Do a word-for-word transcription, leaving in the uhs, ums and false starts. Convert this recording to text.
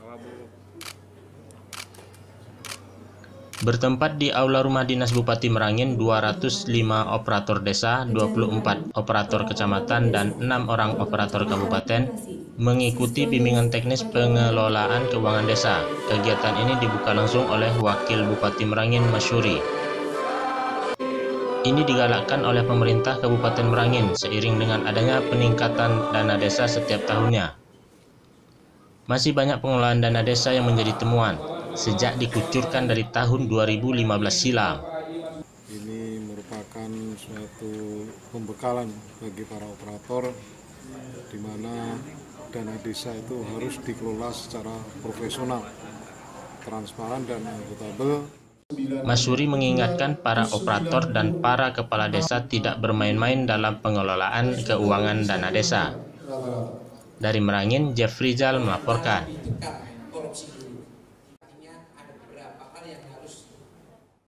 Bertempat di Aula Rumah Dinas Bupati Merangin, dua ratus lima operator desa, dua puluh empat operator kecamatan, dan enam orang operator kabupaten mengikuti bimbingan teknis pengelolaan keuangan desa. Kegiatan ini dibuka langsung oleh Wakil Bupati Merangin, Masyuri. Ini digalakkan oleh pemerintah Kabupaten Merangin seiring dengan adanya peningkatan dana desa setiap tahunnya. Masih banyak pengelolaan dana desa yang menjadi temuan sejak dikucurkan dari tahun dua ribu lima belas silam. Ini merupakan suatu pembekalan bagi para operator di mana dana desa itu harus dikelola secara profesional, transparan dan akuntabel. Masyuri mengingatkan para operator dan para kepala desa tidak bermain-main dalam pengelolaan keuangan dana desa. Dari Merangin, Jeff Rizal melaporkan.